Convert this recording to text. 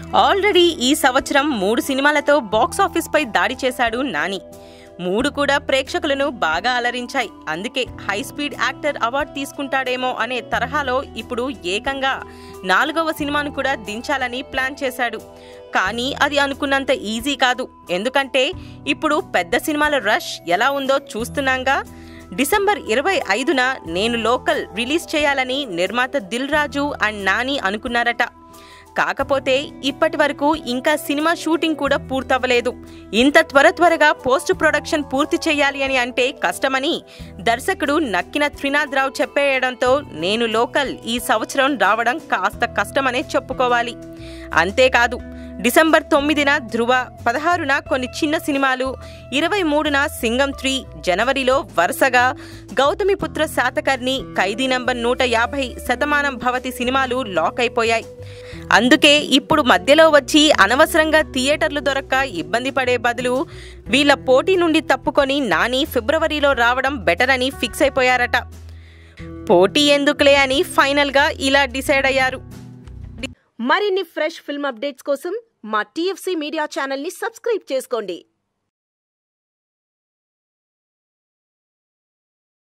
Already ఈ సంవత్సరం 3 సినిమాలతో బాక్స్ ఆఫీస్ పై దాడి చేశాడు నాని. 3 కూడా ప్రేక్షకులను బాగా అలరించాయి. అందుకే హై స్పీడ్ యాక్టర్ అవార్డు తీసుకుంటాడేమో అనే తరహాలో ఇప్పుడు ఏకంగా 4వ సినిమాను కూడా దించాలని ప్లాన్ చేశాడు. కానీ అది అనుకున్నంత ఈజీ కాదు. ఎందుకంటే ఇప్పుడు పెద్ద సినిమాల రష్ ఎలా ఉందో చూస్తున్నాంగా. డిసెంబర్ 25న నేను లోకల్ రిలీజ్ చేయాలని నిర్మాత దిల్ రాజు అండ్ నాని అనుకున్నారట. కాకపోతే ఇప్పటి వరకు ఇంకా సినిమా షూటింగ్ కూడా పూర్తవ్వలేదు. ఇంత త్వరగా పోస్ట్ ప్రొడక్షన్ పూర్తి చేయాలి అని అంటే కష్టమని దర్శకుడు నక్కిన త్రినాథ్ రావు చెప్పేయడంతో నేను లోకల్ ఈ సంవత్సరం రావడం కాస్త కష్టమనే చెప్పుకోవాలి. అంతేకాదు, డిసెంబర్ 9న ధృవ, 16న కొన్ని చిన్న సినిమాలు, 23న సింగం 3, జనవరిలో వరుసగా గౌతమిపుత్ర శాతకర్ణి, ఖైదీ నంబర్ 150, శతమానం భవతి సినిమాలు లాక్ అయిపోయాయి. అందుకే ఇప్పుడు మధ్యలో వచ్చి అనవసరంగా థియేటర్లు దొరక్క ఇబ్బంది పడే బదులు వీళ్ళ పోటీ నుండి తప్పుకొని నాని ఫిబ్రవరిలో రావడం బెటర్ అని ఫిక్స్ అయిపోయారట. పోటీ ఎందుకులే అని ఫైనల్గా ఇలా డిసైడ్ అయ్యారు. మరిన్ని ఫ్రెష్ ఫిల్మ్ అప్డేట్స్ కోసం మా TFC మీడియా ఛానల్ని సబ్స్క్రైబ్ చేసుకోండి.